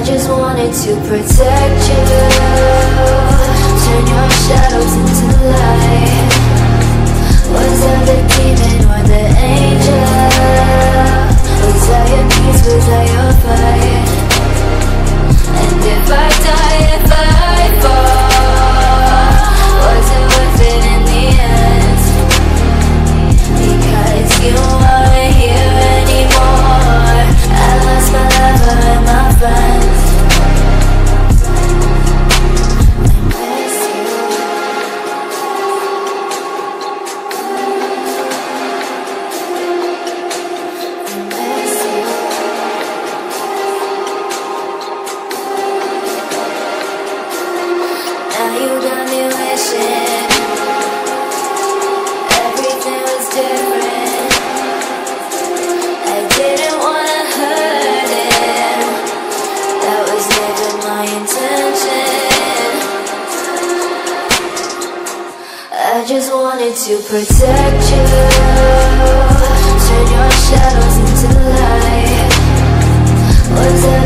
just wanted to protect you, turn your shadows into light. Was I the demon or the angel? Was I your peace, was I your fight? And if I die, if I fall, was it worth it in the end? Because you aren't here anymore. I lost my lover and my friends. Now you got me wishing everything was different. I didn't wanna hurt him, that was never my intention. I just wanted to protect you, turn your shadows into light. Was I